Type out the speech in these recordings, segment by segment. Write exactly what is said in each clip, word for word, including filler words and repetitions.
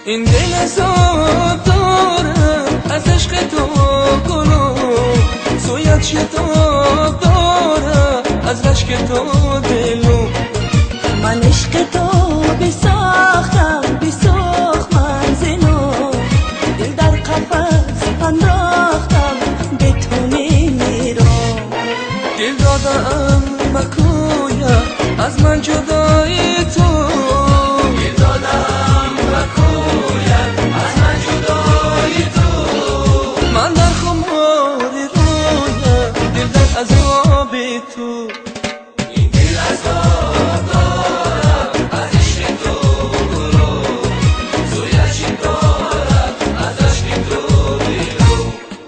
این دل عذاب دارم از عشق تو گلو، سویت شتاب دارم از رشک تو دلو. من عشق تو بساختم بساخت منزلو، دل در قفس انداختم به تو نمیرم. دل دادم مکویم از من جدای تو، دل دادم مکویم از من جدای تو. من در خمار رویم دل در عذاب تو. این دل عذاب دارم از عشق تو گلو، سویت دارم از عشق تو دلو.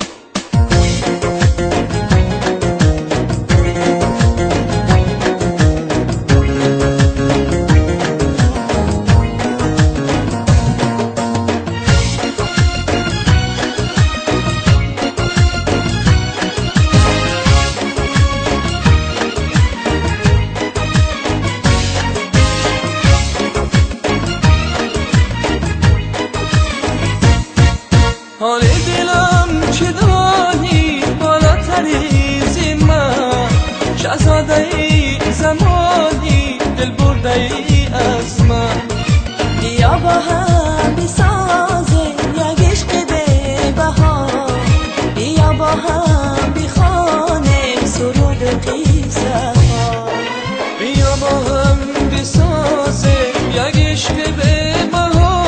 حال دلم چه دانی بالاتری ز من، شهزاده ای زمانی دل برده ای از من. بیا با هم بسازیم یک عشق به بها، بیا با هم بخوانیم سرود و قصه ها. بیا با هم بسازیم یک عشق به بها،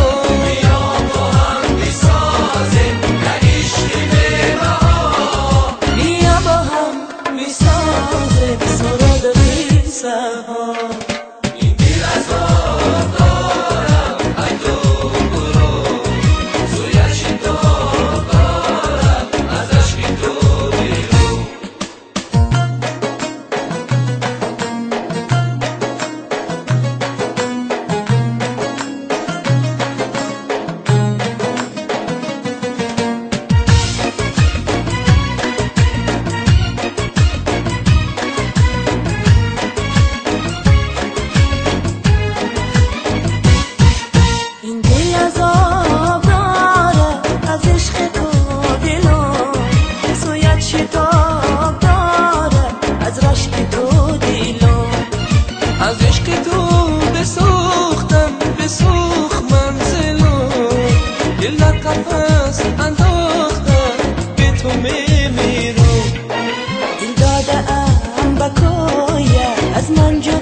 این دل عذاب دارم ای تو گلو، سویت شتاب دارم از عشق تو دلو. از عشق تو بسوختم بسوخت منزلو، دل در قفس انداختم به تو میمیرم. دل داده ام بکویه از من